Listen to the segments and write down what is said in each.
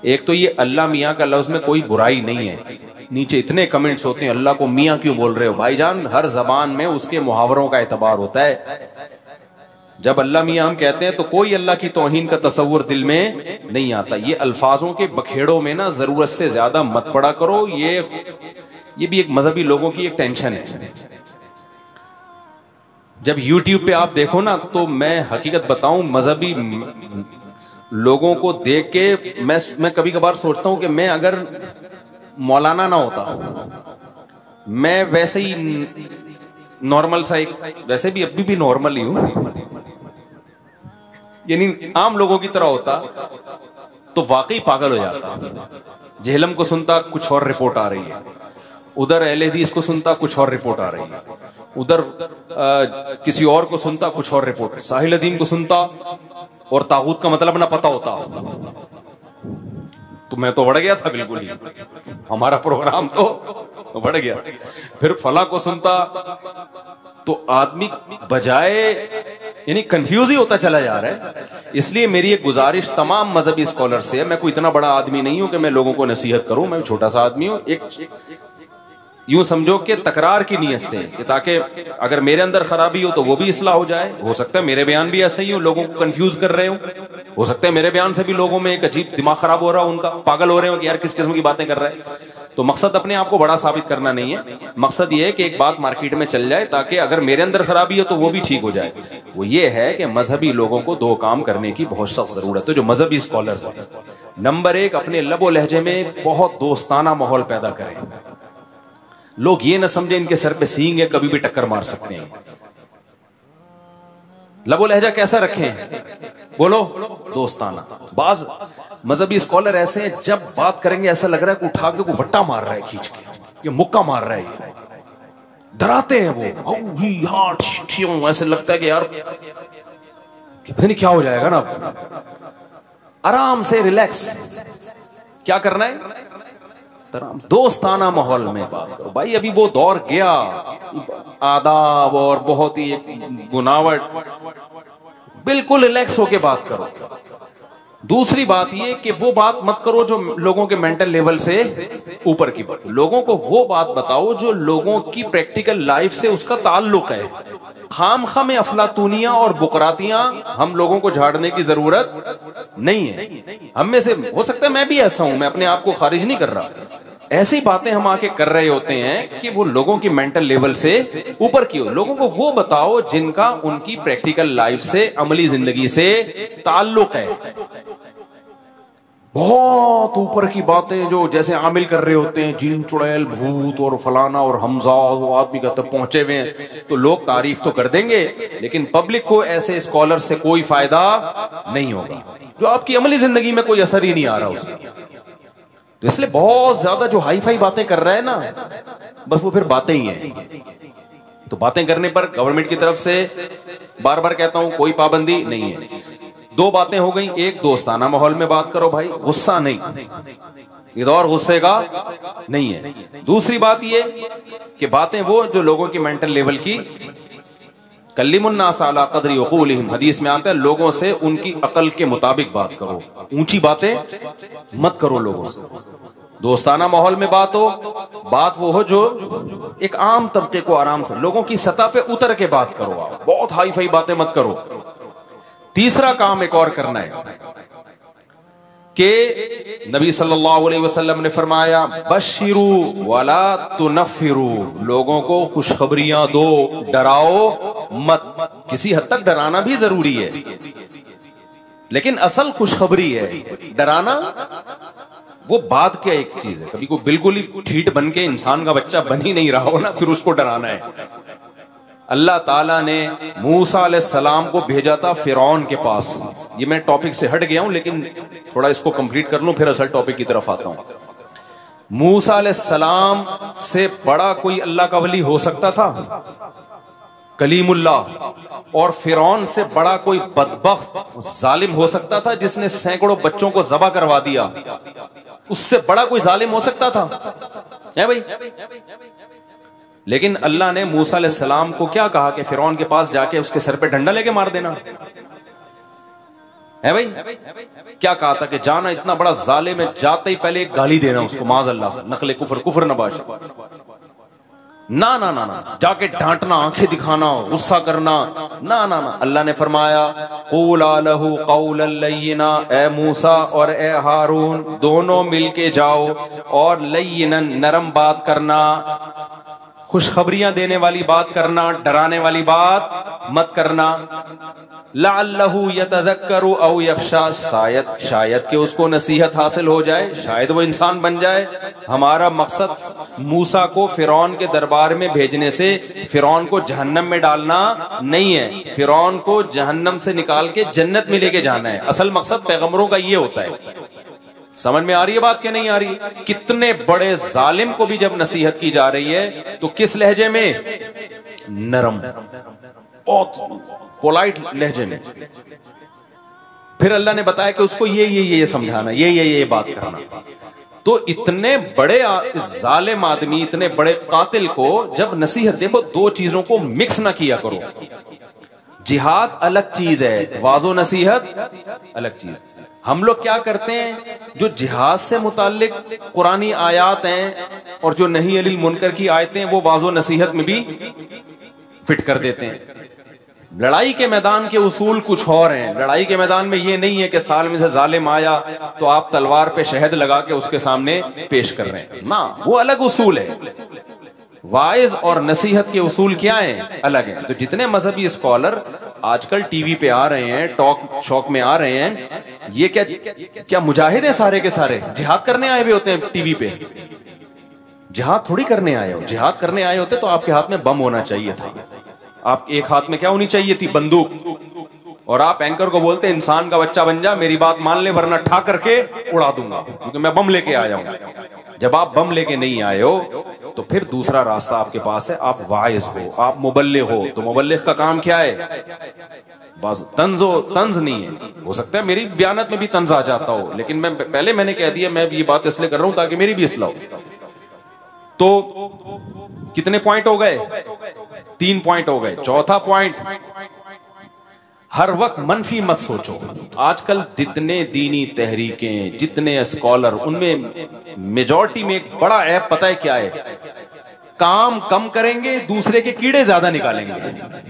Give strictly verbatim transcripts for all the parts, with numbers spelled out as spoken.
एक तो ये अल्लाह मियाँ का लफ्ज में कोई बुराई नहीं है, नीचे इतने कमेंट्स होते हैं अल्लाह को मियाँ क्यों बोल रहे हो। भाईजान हर जबान में उसके मुहावरों का एतबार होता है। जब अल्लाह मियाँ हम कहते हैं तो कोई अल्लाह की तौहीन का तसव्वुर दिल में नहीं आता। ये अल्फाजों के बखेड़ों में ना जरूरत से ज्यादा मत पड़ा करो, ये ये भी एक मजहबी लोगों की एक टेंशन है। जब यूट्यूब पे आप देखो ना, तो मैं हकीकत बताऊं, मजहबी लोगों को देख के मैं मैं कभी कभार सोचता हूं कि मैं अगर मौलाना ना होता, मैं वैसे ही नॉर्मल सा एक, वैसे भी अभी भी नॉर्मल ही हूं, यानी आम लोगों की तरह होता तो वाकई पागल हो जाता। जेहलम को सुनता कुछ और रिपोर्ट आ रही है, उधर अहले हदीस को सुनता कुछ और रिपोर्ट आ रही है, उधर आ, किसी और को सुनता कुछ और रिपोर्ट, साहिल अदीम को सुनता और तागूत का मतलब ना पता होता। तो मैं तो बढ़ गया था बिल्कुल ही, हमारा प्रोग्राम तो बढ़ गया। फिर फला को सुनता तो आदमी बजाय यानी कंफ्यूज ही होता चला जा रहा है। इसलिए मेरी एक गुजारिश तमाम मजहबी स्कॉलर से है, मैं कोई इतना बड़ा आदमी नहीं हूं कि मैं लोगों को नसीहत करूं, मैं छोटा सा आदमी हूं, एक यूं समझो कि तकरार की नीयत से, कि ताकि अगर मेरे अंदर खराबी हो तो वो भी इस्लाह हो जाए। हो सकता है मेरे बयान भी ऐसे ही हो, लोगों को कंफ्यूज कर रहे हो, हो सकता है मेरे बयान से भी लोगों में एक अजीब दिमाग खराब हो रहा हो, उनका पागल हो रहे हो कि यार किस किस्म की बातें कर रहा है। तो मकसद अपने आप को बड़ा साबित करना नहीं है, मकसद ये है कि एक बात मार्केट में चल जाए ताकि अगर मेरे अंदर खराबी हो तो वो भी ठीक हो जाए। वो ये है कि मजहबी लोगों को दो काम करने की बहुत सख्त जरूरत है, जो मजहबी स्कॉलर्स हैं। नंबर एक, अपने लबो लहजे में बहुत दोस्ताना माहौल पैदा करें। लोग ये ना समझे इनके सर पे सींग है, कभी भी टक्कर मार सकते हैं। लबो लहजा कैसा रखें, बोलो दोस्ताना। बाज मजहबी स्कॉलर ऐसे हैं, जब बात करेंगे ऐसा लग रहा है कि उठा के को वट्टा मार रहा है, खींच के ये मुक्का मार रहा है, ये डराते हैं वो, ऐसे लगता है कि यार पता नहीं क्या हो जाएगा ना। आराम से रिलैक्स, क्या करना है, दोस्ताना माहौल में बात करो। भाई अभी वो दौर गया आदाब और बहुत ही गुनावट, बिल्कुल रिलैक्स होके बात करो। दूसरी बात ये कि वो बात मत करो जो लोगों के मेंटल लेवल से ऊपर की बात, लोगों को वो बात बताओ जो लोगों की प्रैक्टिकल लाइफ से उसका ताल्लुक है। खाम खा में अफलातूनियां और बुकरातियां हम लोगों को झाड़ने की जरूरत नहीं है। हम में से हो सकता है मैं भी ऐसा हूं, मैं अपने आप को खारिज नहीं कर रहा, ऐसी बातें हम आके कर रहे होते हैं कि वो लोगों की मेंटल लेवल से ऊपर की हो। लोगों को वो बताओ जिनका उनकी प्रैक्टिकल लाइफ से, अमली जिंदगी से ताल्लुक है। बहुत ऊपर की बातें जो जैसे आमिल कर रहे होते हैं, जीन चुड़ैल भूत और फलाना और हमजा, वो आदमी कहते पहुंचे हुए हैं, तो लोग तारीफ तो कर देंगे लेकिन पब्लिक को ऐसे स्कॉलर से कोई फायदा नहीं होगा जो आपकी अमली जिंदगी में कोई असर ही नहीं आ रहा उसका। तो इसलिए बहुत ज्यादा जो हाई फाई बातें कर रहा है ना, बस वो फिर बातें ही हैं। तो बातें करने पर गवर्नमेंट की तरफ से बार बार कहता हूं कोई पाबंदी नहीं है। दो बातें हो गई, एक दोस्ताना माहौल में बात करो भाई, गुस्सा नहीं, ये दौर गुस्से का नहीं है। दूसरी बात ये कि बातें वो जो लोगों की मेंटल लेवल की, कल्लिमुन्नास अला क़द्रि उक़ूलिहिम, हदीस में आता है लोगों से उनकी अकल के मुताबिक बात करो, ऊंची बातें मत करो लोगों से। दोस्ताना माहौल में बात हो, बात वो हो जो एक आम तबके को आराम से, लोगों की सतह पे उतर के बात करो, आप बहुत हाई फाई बातें मत करो। तीसरा काम एक और करना है कि नबी सल्लल्लाहु अलैहि वसल्लम ने फरमाया बशिरू वला तुनफिरू, लोगों को खुशखबरियां दो, डराओ मत। किसी हद तक डराना भी जरूरी है, लेकिन असल खुशखबरी है, डराना वो बाद क्या एक चीज है। कभी को बिल्कुल ही ठीठ बन के इंसान का बच्चा बन ही नहीं रहा हो ना, फिर उसको डराना है। अल्लाह ताला ने मूसा अलैहिस्सलाम को भेजा था फिरौन के पास। ये मैं टॉपिक से हट गया हूं लेकिन थोड़ा इसको कंप्लीट कर लूं, फिर असल टॉपिक की तरफ आता हूं। मूसा अलैहिस्सलाम से बड़ा कोई अल्लाह का वली हो सकता था? कलीमुल्लाह। और फिरौन से बड़ा कोई बदबख्त जालिम हो सकता था जिसने सैकड़ों बच्चों को ज़बह करवा दिया? उससे बड़ा कोई जालिम हो सकता था? है भाई? लेकिन अल्लाह ने मूसा अलैहिस्सलाम को क्या कहा कि फिरौन के पास जाके उसके सर पे डंडा लेके मार देना। है भाई? क्या कहा था कि जाना इतना बड़ा जालिम है, जाते ही पहले एक गाली देना उसको, माज़अल्लाह, नकले कुफर, कुफर नबाश, ना ना ना ना, जाके डांटना, आंखें दिखाना, गुस्सा करना, ना ना ना। अल्लाह ने फरमाया क़ूला लहू क़ौलन लय्यिना, ए मूसा और ए हारून दोनों मिलके जाओ और लय्यिनन, नरम बात करना, खुशखबरियां देने वाली बात करना, डराने वाली बात मत करना। लअल्लहु यतज़क्करु औ यख्शा, शायद शायद कि उसको नसीहत हासिल हो जाए, शायद वो इंसान बन जाए। हमारा मकसद मूसा को फिरौन के दरबार में भेजने से फिरौन को जहन्नम में डालना नहीं है, फिरौन को जहन्नम से निकाल के जन्नत में लेके जाना है। असल मकसद पैगंबरों का ये होता है। समझ में आ रही है बात कि नहीं आ रही? कितने बड़े जालिम को भी जब नसीहत की जा रही है तो किस लहजे में? नरम, बहुत पोलाइट लहजे में। फिर अल्लाह ने बताया कि उसको ये ये ये समझाना, ये ये ये बात करना। तो इतने बड़े जालिम आदमी, इतने बड़े कातिल को जब नसीहत, देखो दो चीजों को मिक्स ना किया करो। जिहाद अलग चीज है, वाजो नसीहत अलग चीज। हम लोग क्या करते हैं, जो जिहाद से मुताल्लिक कुरानी आयात हैं और जो नहीं अनिल मुनकर की आयतें हैं वो वाजो नसीहत में भी फिट कर देते हैं। लड़ाई के मैदान के उसूल कुछ और हैं। लड़ाई के मैदान में ये नहीं है कि साल में से जालिम आया तो आप तलवार पे शहद लगा के उसके सामने पेश कर रहे हैं ना, वो अलग उसूल है। वाइज और नसीहत के उसूल क्या हैं? अलग हैं। तो जितने मजहबी स्कॉलर आजकल टीवी पे आ रहे हैं, टॉक शॉक में आ रहे हैं, ये क्या क्या मुजाहिद हैं सारे के सारे? जिहाद करने आए हुए होते हैं टीवी पे? जिहाद थोड़ी करने आए हो। जिहाद करने आए होते तो आपके हाथ में बम होना चाहिए था। आप एक हाथ में क्या होनी चाहिए थी? बंदूक। और आप एंकर को बोलते इंसान का बच्चा बन जा, मेरी बात मान ले वरना ठा करके उड़ा दूंगा, क्योंकि मैं बम लेके आया हूं। जब आप बम लेके नहीं आए हो तो फिर दूसरा रास्ता आपके पास है, आप वाइज हो, आप मुबल्लिग हो। तो मुबल्लिग का काम क्या है? बस तंज हो, तंज नहीं है। हो सकता है मेरी बयानत में भी तंज आ जाता हो, लेकिन मैं पहले मैंने कह दिया मैं ये बात इसलिए कर रहा हूं ताकि मेरी भी इस्लाह हो। तो कितने पॉइंट हो गए? तीन पॉइंट हो गए। चौथा पॉइंट, हर वक्त मनफी मत सोचो। आजकल जितने दीनी तहरीकें, जितने स्कॉलर, उनमें मेजॉरिटी में एक बड़ा ऐप पता है क्या है? काम कम करेंगे, दूसरे के कीड़े ज्यादा निकालेंगे।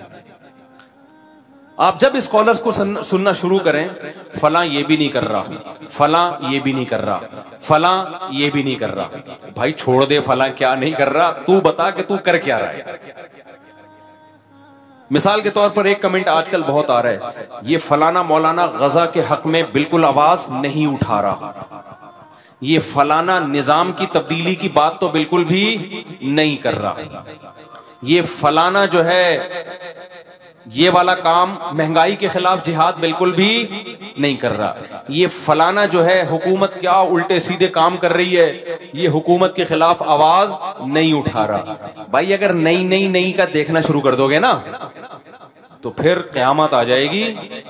आप जब स्कॉलर्स को सुनना शुरू करें, फला ये भी नहीं कर रहा, फला ये भी नहीं कर रहा, फला ये भी नहीं कर रहा, भाई छोड़ दे फला क्या नहीं कर रहा, तू बता कि तू कर क्या रहा है। मिसाल के तौर पर एक कमेंट आजकल बहुत आ रहा है, ये फलाना मौलाना गजा के हक में बिल्कुल आवाज नहीं उठा रहा, ये फलाना निजाम की तब्दीली की बात तो बिल्कुल भी नहीं कर रहा, ये फलाना जो है ये वाला काम महंगाई के खिलाफ जिहाद बिल्कुल भी नहीं कर रहा, ये फलाना जो है हुकूमत क्या उल्टे सीधे काम कर रही है, ये हुकूमत के खिलाफ आवाज नहीं उठा रहा। भाई अगर नई नई नई का देखना शुरू कर दोगे ना तो फिर क़यामत आ जाएगी,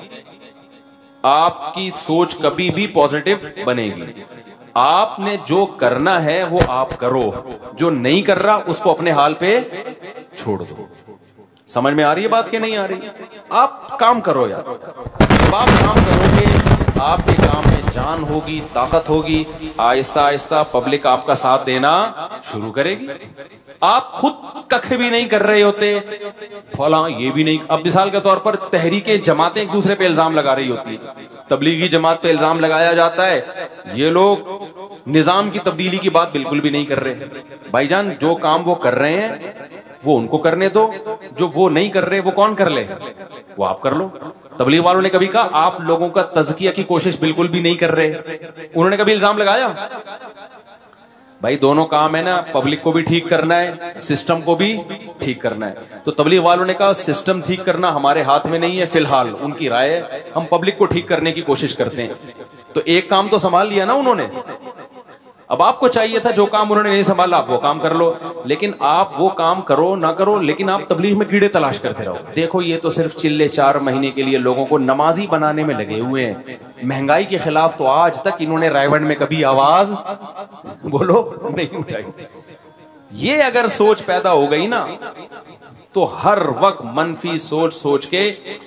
आपकी सोच कभी भी पॉजिटिव बनेगी। आपने जो करना है वो आप करो, जो नहीं कर रहा उसको अपने हाल पे छोड़ दो। समझ में आ रही है बात कि नहीं आ रही? आप काम करो यार। जब आप काम करोगे आपके काम में जान होगी, ताकत होगी, आहिस्ता आहिस्ता पब्लिक आपका साथ देना शुरू करेगी। आप खुद कख भी नहीं कर रहे होते, फला ये भी नहीं। अब मिसाल के तौर पर तहरीकें जमातें एक दूसरे पे इल्जाम लगा रही होती है, तबलीगी जमात पे इल्जाम लगाया जाता है ये लोग निजाम की तब्दीली की बात बिल्कुल भी नहीं कर रहे। भाईजान जो काम वो कर रहे हैं वो उनको करने दो, जो वो नहीं कर रहे वो कौन कर ले, वो आप कर लो। तबलीग वालों ने कभी कहा आप लोगों का तज़किया की कोशिश बिल्कुल भी नहीं कर रहे, उन्होंने कभी इल्जाम लगाया? भाई दोनों काम है ना, पब्लिक को भी ठीक करना है, सिस्टम को भी ठीक करना है। तो तबलीग वालों ने कहा सिस्टम ठीक करना हमारे हाथ में नहीं है, फिलहाल उनकी राय है, हम पब्लिक को ठीक करने की कोशिश करते हैं। तो एक काम तो संभाल लिया ना उन्होंने। अब आपको चाहिए था जो काम उन्होंने नहीं संभाला आप वो काम कर लो, लेकिन आप वो काम करो ना करो, लेकिन आप तबलीग में कीड़े तलाश करते रहो। देखो ये तो सिर्फ चिल्ले चार महीने के लिए लोगों को नमाजी बनाने में लगे हुए हैं। महंगाई के खिलाफ तो आज तक इन्होंने रायवंड में कभी आवाज बोलो नहीं उठाई। ये अगर सोच पैदा हो गई ना तो हर वक्त मनफी सोच सोच के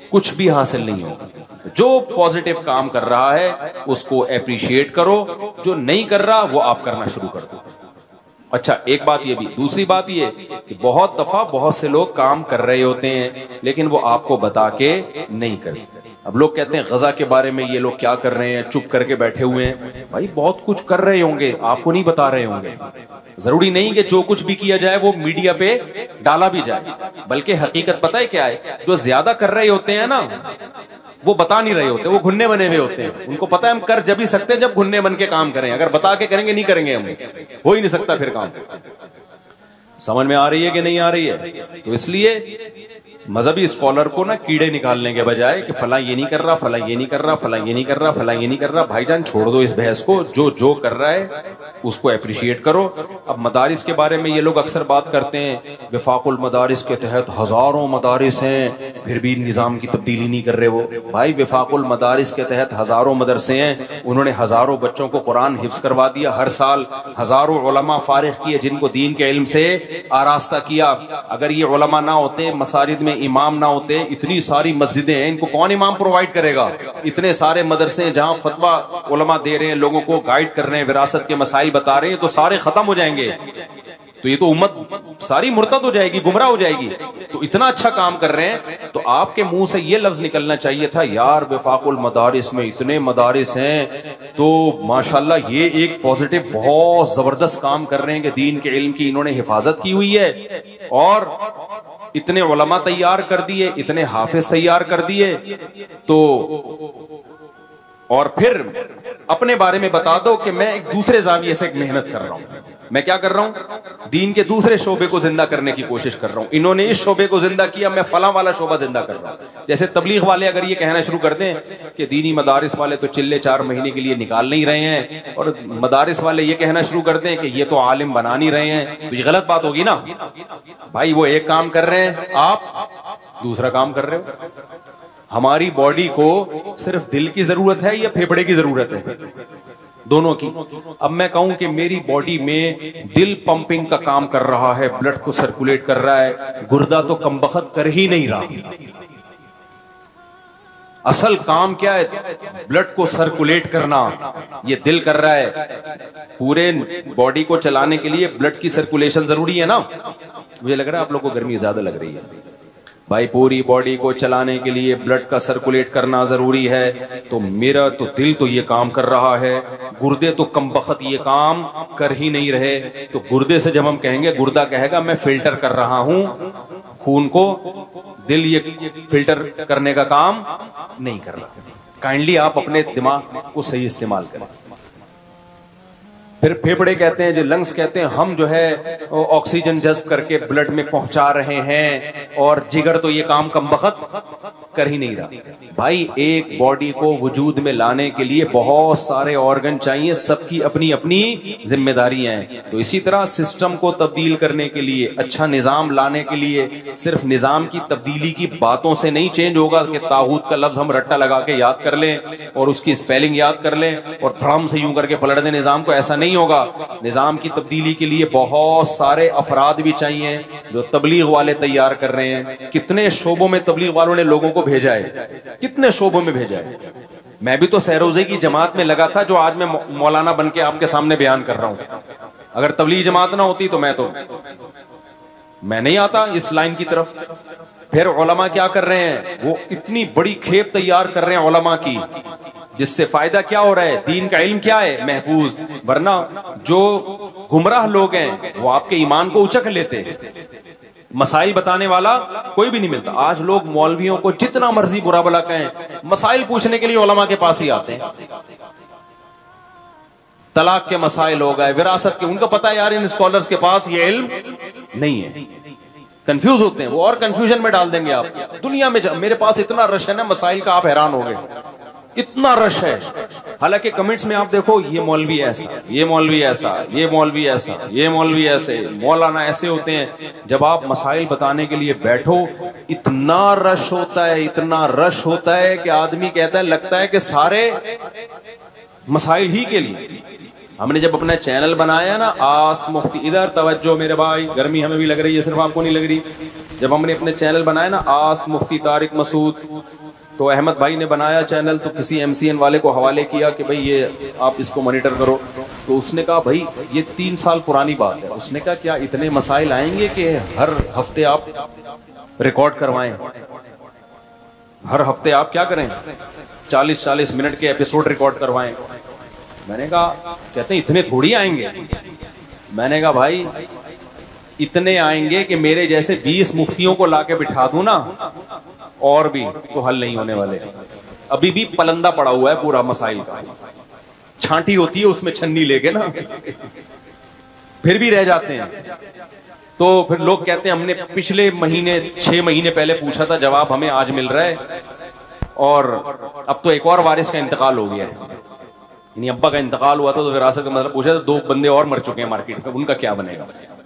कुछ भी हासिल नहीं होगा। जो पॉजिटिव काम कर रहा है उसको एप्रिशिएट करो, जो नहीं कर रहा वो आप करना शुरू कर दो। अच्छा, एक बात ये भी, दूसरी बात ये कि बहुत दफा बहुत से लोग काम कर रहे होते हैं लेकिन वो आपको बता के नहीं करते। अब लोग कहते हैं गजा के बारे में ये लोग क्या कर रहे हैं, चुप करके बैठे हुए हैं। भाई बहुत कुछ कर रहे होंगे, आपको नहीं बता रहे होंगे। जरूरी नहीं कि जो कुछ भी किया जाए वो मीडिया पे डाला भी जाए, बल्कि हकीकत पता है क्या है, जो ज्यादा कर रहे होते हैं ना वो बता नहीं रहे होते, वो घुन्ने बने हुए होते हैं। उनको पता है हम कर जब ही सकते हैं जब घुन्ने बन के काम करें, अगर बता के करेंगे नहीं करेंगे, हम हो ही नहीं सकता फिर काम। समझ में आ रही है कि नहीं आ रही है? तो इसलिए मजहबी स्कॉलर को ना कीड़े निकालने के बजाय कि फला ये नहीं कर रहा, फला ये नहीं कर रहा, फला ये नहीं कर रहा, फला ये नहीं कर रहा, भाईजान छोड़ दो इस बहस को, जो जो कर रहा है उसको एप्रिशिएट करो। अब मदारिस के बारे में ये लोग अक्सर बात करते हैं, विफाकुल मदारिस के तहत हजारों मदारिस हैं फिर भी निजाम की तब्दीली नहीं कर रहे वो। भाई विफाकुल मदारिस के तहत हजारों मदरसे हैं, उन्होंने हजारों बच्चों को कुरान हिफ्ज करवा दिया, हर साल हजारों उलमा फारिग किए जिनको दीन के इल्म से आरास्ता किया। अगर ये उलमा ना होते, मसाजिद में इमाम ना होते, इतनी सारी मस्जिदें हैं, इनको कौन इमाम प्रोवाइड करेगा? इतने सारे मदरसे जहां फतवा उलमा दे रहे हैं, लोगों को गाइड कर रहे हैं, विरासत के मसाइल बता रहे हैं, तो सारे खत्म हो जाएंगे। तो ये तो उम्मत सारी मुर्तद हो जाएगी, गुमराह हो जाएगी। तो इतना अच्छा काम कर रहे हैं, तो आपके मुंह से ये लफ्ज निकलना चाहिए था, यार विफाकुल मदारिस में इतने मदारिस हैं तो माशाल्लाह ये एक पॉजिटिव बहुत जबरदस्त काम कर रहे हैं कि दीन के इल्म की इन्होंने हिफाजत की हुई है, और इतने उलमा तैयार कर दिए, इतने हाफिज तैयार कर दिए। तो और फिर अपने बारे में बता दो कि मैं एक दूसरे जाविये से एक मेहनत कर रहा हूं। मैं क्या कर रहा हूं? दीन के दूसरे शोबे को जिंदा करने की कोशिश कर रहा हूं। इन्होंने इस शोबे को जिंदा किया, मैं फला वाला शोबा जिंदा कर रहा हूं। जैसे तबलीग वाले अगर ये कहना शुरू कर दें कि दीनी मदारिस वाले तो चिल्ले चार महीने के लिए निकाल नहीं रहे हैं, और मदारिस वाले ये कहना शुरू कर दें कि ये तो आलिम बना नहीं रहे हैं, तो ये गलत बात होगी ना। भाई वो एक काम कर रहे हैं, आप दूसरा काम कर रहे हो। हमारी बॉडी को सिर्फ दिल की जरूरत है या फेफड़े की जरूरत है? दोनों की। अब मैं कहूं कि मेरी बॉडी में दिल पंपिंग का काम कर रहा है, ब्लड को सर्कुलेट कर रहा है, गुर्दा तो कमबख्त कर ही नहीं रहा। असल काम क्या है? ब्लड को सर्कुलेट करना, ये दिल कर रहा है। पूरे बॉडी को चलाने के लिए ब्लड की सर्कुलेशन जरूरी है ना। मुझे लग रहा है आप लोगों को गर्मी ज्यादा लग रही है। भाई पूरी बॉडी को चलाने के लिए ब्लड का सर्कुलेट करना जरूरी है, तो मेरा तो दिल तो ये काम कर रहा है, गुर्दे तो कमबख्त ये काम कर ही नहीं रहे। तो गुर्दे से जब हम कहेंगे, गुर्दा कहेगा मैं फिल्टर कर रहा हूं खून को, दिल ये फिल्टर करने का काम नहीं कर रहा। काइंडली आप अपने दिमाग को सही इस्तेमाल करें। फिर फेफड़े कहते हैं, जो लंग्स कहते हैं, हम जो है ऑक्सीजन जज्ब करके ब्लड में पहुंचा रहे हैं, और जिगर तो ये काम कमबख्त कर ही नहीं रहा। भाई एक बॉडी को वजूद में लाने के लिए बहुत सारे ऑर्गन चाहिए, सबकी अपनी अपनी जिम्मेदारियां हैं। तो इसी तरह सिस्टम को तब्दील करने के लिए, अच्छा निजाम लाने के लिए, सिर्फ निजाम की तब्दीली की बातों से नहीं चेंज होगा कि तागूत का लफ्ज हम रट्टा लगा के याद कर लें और उसकी स्पेलिंग याद कर लें और धड़म से यूं करके पलट दें निजाम को, ऐसा नहीं होगा। निजाम की तब्दीली के लिए बहुत सारे अफराद भी चाहिए जो तबलीग वाले तैयार कर रहे हैं। कितने शोबों में तबलीग वालों ने लोगों को भेजा है, कितने शोबों में भेजा है। मैं भी तो सहरोज़े की जमात में लगा था, जो आज मैं मौलाना बन के आपके सामने बयान कर रहा हूं। अगर तबलीग जमात ना होती तो मैं तो मैं नहीं आता इस लाइन की तरफ। फिर उलमा क्या कर रहे हैं? वो इतनी बड़ी खेप तैयार कर रहे हैं उलमा की, जिससे फायदा क्या हो रहा है? दीन का इल्म क्या है? महफूज। वरना जो गुमराह लोग हैं वो आपके ईमान को उचक लेते हैं। मसाइल बताने वाला कोई भी नहीं मिलता। आज लोग मौलवियों को जितना मर्जी बुरा भला कहें, मसाइल पूछने के लिए उलमा के पास ही आते हैं। तलाक के मसाइल हो गए, विरासत के, उनको पता है यार इन स्कॉलर्स के पास ये इल्म नहीं है। कंफ्यूज होते हैं वो, और कंफ्यूजन में डाल देंगे आप। दुनिया में मेरे पास इतना रश है ना मसाइल का, आप हैरान हो गए, इतना रश है। हालांकि कमेंट्स में आप देखो, ये मौलवी ऐसा, ये मौलवी ऐसा, ये मौलवी ऐसा, ये मौलवी ऐसे, मौलाना ऐसे होते हैं। जब आप मसाइल बताने के लिए बैठो, इतना रश होता है, इतना रश होता है कि आदमी कहता है, लगता है कि सारे मसाइल ही के लिए। हमने जब अपना चैनल बनाया ना, आस्क मुफ्ती, इधर तवज्जो मेरे भाई, गर्मी हमें भी लग रही है, सिर्फ आपको नहीं लग रही। जब हमने अपने चैनल बनाए ना आस मुफ्ती तारिक मसूद, तो अहमद भाई ने बनाया चैनल, तो किसी एमसीएन वाले को हवाले किया कि भाई ये आप इसको मॉनिटर करो। तो उसने कहा भाई ये तीन साल पुरानी बात है। उसने कहा क्या इतने मसाइल आएंगे कि हर हफ्ते आप रिकॉर्ड करवाएं, हर हफ्ते आप क्या करें चालीस चालीस मिनट के एपिसोड रिकॉर्ड करवाएं। मैंने कहा, कहते हैं इतने थोड़ी आएंगे। मैंने कहा भाई इतने आएंगे कि मेरे जैसे बीस मुफ्तियों को लाके बिठा दूं ना, और भी तो हल नहीं होने वाले। अभी भी पलंदा पड़ा हुआ है पूरा मसाइल का, छांटी होती है उसमें छन्नी लेके ना, फिर भी रह जाते हैं। तो फिर लोग कहते हैं हमने पिछले महीने छह महीने पहले पूछा था, जवाब हमें आज मिल रहा है, और अब तो एक और वारिस का इंतकाल हो गया है। यानी अब्बा का इंतकाल हुआ था तो विरासत का मतलब पूछा था, दो बंदे और मर चुके हैं मार्केट में, उनका क्या बनेगा।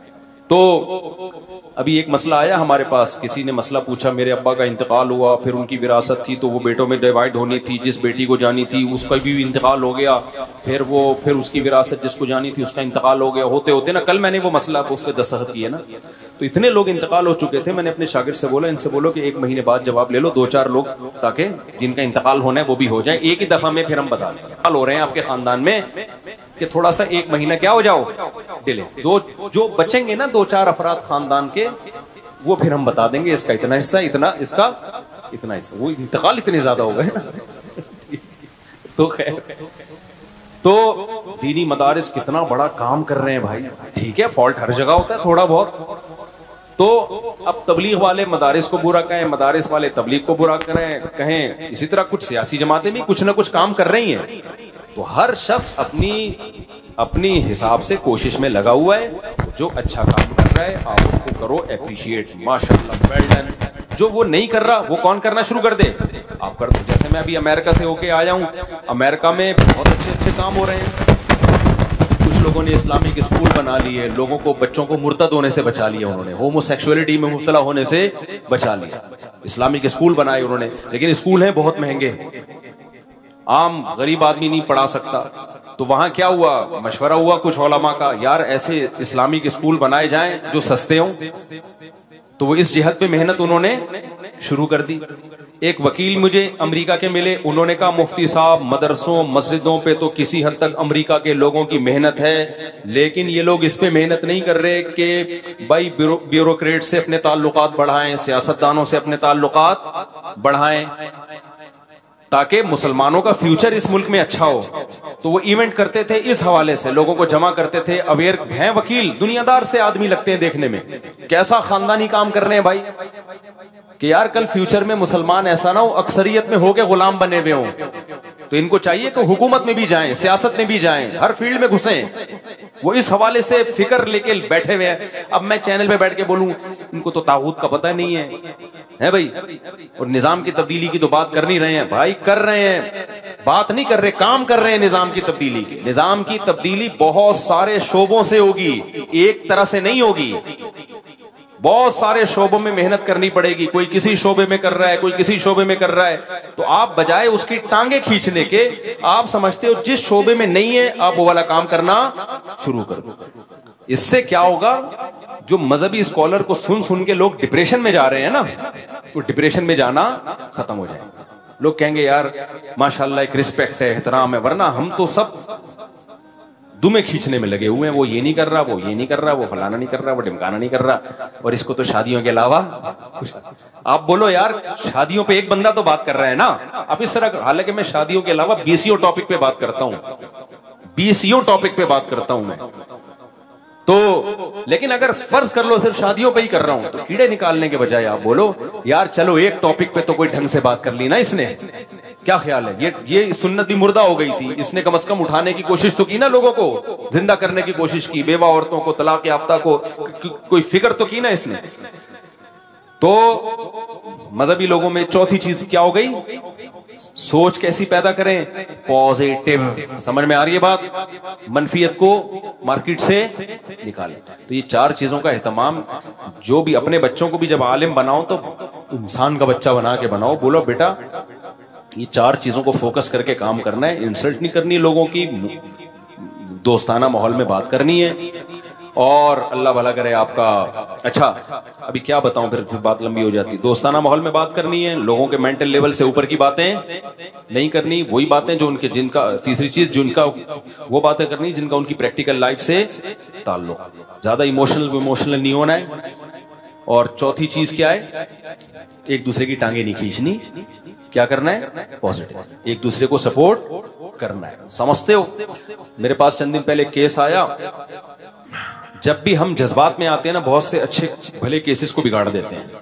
तो अभी एक मसला आया हमारे पास, किसी ने मसला पूछा, मेरे अब्बा का इंतकाल हुआ, फिर उनकी विरासत थी तो वो बेटों में डिवाइड होनी थी, जिस बेटी को जानी थी उसका भी इंतकाल हो गया, फिर वो फिर उसकी विरासत जिसको जानी थी उसका इंतकाल हो गया। होते होते ना कल मैंने वो मसला उस पर दस्तखत किए ना, तो इतने लोग इंतकाल हो चुके थे। मैंने अपने शागिर्द से बोला, इनसे बोलो कि एक महीने बाद जवाब ले लो, दो चार लोग, ताकि जिनका इंतकाल होना है वो भी हो जाए एक ही दफा में, फिर हम बता दें हाल हो रहे हैं आपके खानदान में कि थोड़ा सा एक महीना क्या हो जाओ डिले। दो जो बचेंगे ना दो चार अफराद खानदान के, वो फिर हम बता देंगे इसका इतना हिस्सा, इतना इसका इतना हिस्सा। वो इंतकाल इतने ज्यादा हो गए ना। तो खैर, तो दीनी मदारिस कितना बड़ा काम कर रहे हैं भाई। ठीक है फॉल्ट हर जगह होता है थोड़ा बहुत, तो अब तबलीग वाले मदारिस को बुरा कहें, मदारिस वाले तबलीग को बुरा करें कहें, इसी तरह कुछ सियासी जमातें भी कुछ ना कुछ काम कर रही हैं। तो हर शख्स अपनी अपनी हिसाब से कोशिश में लगा हुआ है। जो अच्छा काम कर रहा है आप उसको करो अप्रिशिएट, माशाल्लाह वेल डन। जो वो नहीं कर रहा वो कौन करना शुरू कर दे, आप कर दो। जैसे मैं अभी अमेरिका से होके आया हूँ, अमेरिका में बहुत अच्छे अच्छे काम हो रहे हैं। कुछ लोगों ने इस्लामिक स्कूल बना लिए, लोगों को बच्चों को मुर्तद होने से बचा लिया उन्होंने, होमोसेक्सुअलिटी में मुब्तला होने से बचा लिया, इस्लामिक स्कूल बनाए उन्होंने। लेकिन स्कूल हैं बहुत महंगे, आम गरीब आदमी नहीं पढ़ा सकता। तो वहां क्या हुआ, मशवरा हुआ कुछ उलमा का, यार ऐसे इस्लामिक स्कूल बनाए जाएं जो सस्ते हों। तो वो इस जिहद पे मेहनत उन्होंने शुरू कर दी। एक वकील मुझे अमेरिका के मिले, उन्होंने कहा मुफ्ती साहब मदरसों मस्जिदों पे तो किसी हद तक अमेरिका के लोगों की मेहनत है, लेकिन ये लोग इस पे मेहनत नहीं कर रहे कि भाई ब्यूरो, ब्यूरोक्रेट से अपने ताल्लुकात बढ़ाएं, सियासतदानों से अपने ताल्लुकात बढ़ाएं, ताकि मुसलमानों का फ्यूचर इस मुल्क में अच्छा हो। तो वो इवेंट करते थे, इस हवाले से लोगों को जमा करते थे। अवेयर हैं वकील, दुनियादार से आदमी लगते हैं देखने में, कैसा खानदानी काम कर रहे हैं भाई, कि यार कल फ्यूचर में मुसलमान ऐसा ना हो अक्सरियत में हो के गुलाम बने हुए हों। तो इनको चाहिए कि हुकूमत में भी जाएं, सियासत में भी जाएं, हर फील्ड में घुसें। वो इस हवाले से फिक्र लेके बैठे हुए हैं। अब मैं चैनल पे बैठ के बोलूं, इनको तो तागूत का पता नहीं है, है भाई, और निजाम की तब्दीली की तो बात कर नहीं रहे हैं भाई, कर रहे हैं, बात नहीं कर रहे, काम कर रहे हैं निजाम की तब्दीली की। निजाम की तब्दीली बहुत सारे शोबों से होगी, एक तरह से नहीं होगी, बहुत सारे शोबों में मेहनत करनी पड़ेगी। कोई किसी शोबे में कर रहा है, कोई किसी शोबे में कर रहा है, तो आप बजाय उसकी टांगे खींचने के, आप समझते हो जिस शोबे में नहीं है आप वो वाला काम करना शुरू कर दो। इससे क्या होगा, जो मजहबी स्कॉलर को सुन सुन के लोग डिप्रेशन में जा रहे हैं ना, तो डिप्रेशन में जाना खत्म हो जाएगा। लोग कहेंगे यार माशाल्लाह एक रिस्पेक्ट है, एहतराम है, वरना हम तो सब दुमे खींचने में लगे हुए हैं। वो ये नहीं कर रहा, वो ये नहीं कर रहा, वो फलाना नहीं कर रहा, वो ढिमकाना नहीं कर रहा, और इसको तो शादियों के अलावा आप बोलो यार, शादियों पे एक बंदा तो बात कर रहा है ना। आप इस तरह, हालांकि मैं शादियों के अलावा बीसीओ टॉपिक पे बात करता हूं, बीसीओ टॉपिक पे बात करता हूं मैं तो। लेकिन अगर फर्ज कर लो सिर्फ शादियों पे ही कर रहा हूं, तो कीड़े निकालने के बजाय आप बोलो यार चलो एक टॉपिक पे तो कोई ढंग से बात कर ली ना इसने, क्या ख्याल है, ये ये सुन्नत भी मुर्दा हो गई थी, इसने कम से कम उठाने की कोशिश तो की ना, लोगों को जिंदा करने की कोशिश की, बेवा औरतों को, तलाक याफ्ता को, कोई फिक्र तो की ना इसने। तो मजहबी लोगों में चौथी चीज क्या हो गई, सोच कैसी पैदा करें, पॉजिटिव। समझ में आ रही है बात, मनफियत को मार्केट से निकालें। तो ये चार चीजों का एहतमाम, जो भी अपने बच्चों को भी जब आलिम बनाओ तो इंसान का बच्चा बना के बनाओ। बोलो बेटा ये चार चीजों को फोकस करके काम करना है, इंसल्ट नहीं करनी लोगों की, दोस्ताना माहौल में बात करनी है, और अल्लाह भला करे आपका अच्छा, अभी क्या बताऊं, फिर फिर बात लंबी हो जाती। दोस्ताना माहौल में बात करनी है, लोगों के मेंटल लेवल से ऊपर की बातें नहीं करनी, वही बातें जो उनके जिनका तीसरी चीज जिनका वो बातें करनी जिनका उनकी प्रैक्टिकल लाइफ से ताल्लुक, ज्यादा इमोशनल इमोशनल नहीं होना है। और चौथी चीज क्या है, एक दूसरे की टांगे नहीं खींचनी, क्या करना है, पॉजिटिव, एक दूसरे को सपोर्ट करना है। समझते हो? मेरे पास चंद दिन पहले केस आया। जब भी हम जज्बात में आते हैं ना, बहुत से अच्छे भले केसेस को बिगाड़ देते हैं।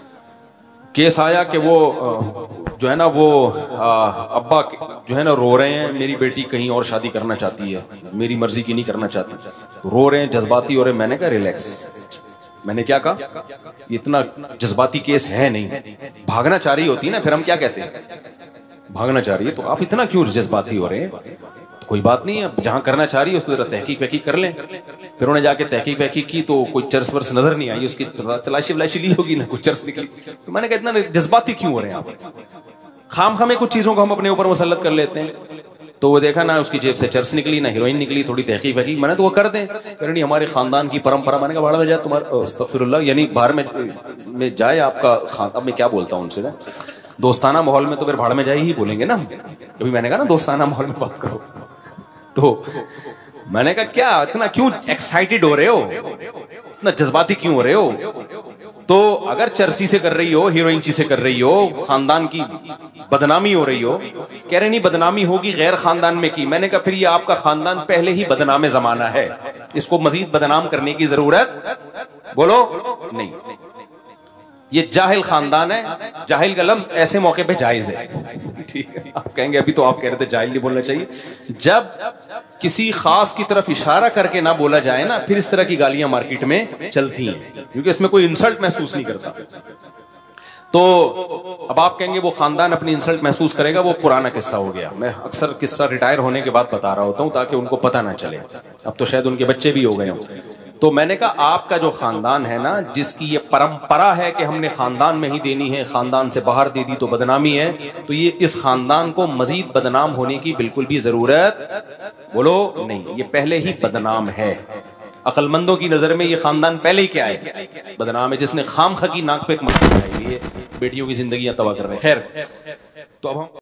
केस आया कि वो जो है ना वो अब्बा जो है ना रो रहे हैं, मेरी बेटी कहीं और शादी करना चाहती है, मेरी मर्जी की नहीं करना चाहती, रो रहे हैं, जज्बाती हो रहे हैं। मैंने कहा रिलैक्स, मैंने क्या कहा, इतना जज्बाती केस है नहीं, भागना चाह रही होती है ना, फिर हम क्या कहते हैं, भागना चाह रही है, तो आप इतना क्यों जज्बाती हो रहे हैं, तो कोई बात नहीं है, जहां करना चाह रही है उसको तहकीक वहकीक कर लें। फिर उन्होंने जाके तहकीक वहकीक की तो कोई चर्स वर्स नजर नहीं आई, उसकी तलाशी वलाशी ली होगी ना, कुछ चर्स निकली। तो मैंने कहा इतना जज्बाती क्यों हो रहे हैं आप, खाम खामे कुछ चीजों को हम अपने ऊपर मुसल्लत कर लेते हैं। तो वो देखा ना, उसकी जेब से चर्स निकली ना हीरोइन निकली, थोड़ी तहकीक वहकीक, मैंने तो वो कर दें, कह नहीं हमारे खानदान की परंपरा। मैंने कहा भाड़ में जाए तुम्हारा, अस्तगफिरुल्लाह, यानी बाहर में में जाए आपका खान, अब मैं क्या बोलता हूँ उनसे ना, दोस्ताना माहौल में तो फिर भाड़ में जाए ही बोलेंगे ना। कभी मैंने कहा ना दोस्ताना माहौल में बात करो, तो मैंने कहा क्या इतना क्यों एक्साइटेड हो रहे हो, इतना जज्बाती क्यों हो रहे हो। तो अगर चर्सी से कर रही हो, हीरोइनची से कर रही हो, खानदान की बदनामी हो रही हो, कह रहे नहीं बदनामी होगी गैर खानदान में की। मैंने कहा फिर ये आपका खानदान पहले ही बदनाम जमाना है, इसको मजीद बदनाम करने की जरूरत बोलो नहीं। ये जाहिल खानदान है, जाहिल का लफ्ज ऐसे मौके पे जायज है, ठीक है। आप कहेंगे अभी तो आप कह रहे थे जाहिल नहीं बोलना चाहिए। जब किसी खास की तरफ इशारा करके ना बोला जाए ना, फिर इस तरह की गालियां मार्केट में चलती हैं, क्योंकि इसमें कोई इंसल्ट महसूस नहीं करता। तो अब आप कहेंगे वो खानदान अपनी इंसल्ट महसूस करेगा, वो पुराना किस्सा हो गया। मैं अक्सर किस्सा रिटायर होने के बाद बता रहा होता हूं ताकि उनको पता ना चले, अब तो शायद उनके बच्चे भी हो गए हों। तो मैंने कहा आपका जो खानदान है ना, जिसकी ये परंपरा है कि हमने खानदान में ही देनी है, खानदान से बाहर दे दी तो बदनामी है, तो ये इस खानदान को मजीद बदनाम होने की बिल्कुल भी जरूरत बोलो नहीं, ये पहले ही बदनाम है। अक्लमंदों की नजर में ये खानदान पहले ही क्या है, बदनाम है, जिसने खाम खा की नाक पे एक मक्खी लगाई हुई है, बेटियों की जिंदगी तबाह कर रहे हैं। खैर, तो अब हम